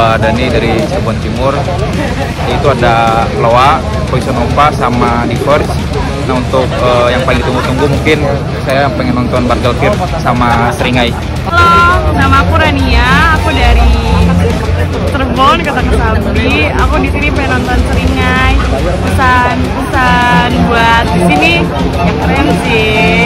gua Dani dari Cirebon Timur. Itu ada Loa, Poison Opa, sama Diverse. Nah untuk yang paling ditunggu-tunggu mungkin saya pengen nonton Battlefield sama Seringai. Halo, nama aku Rania. Aku dari Cirebon, Kota Kesambi. Aku di sini pengen nonton Seringai. Pesan buat di sini yang keren sih.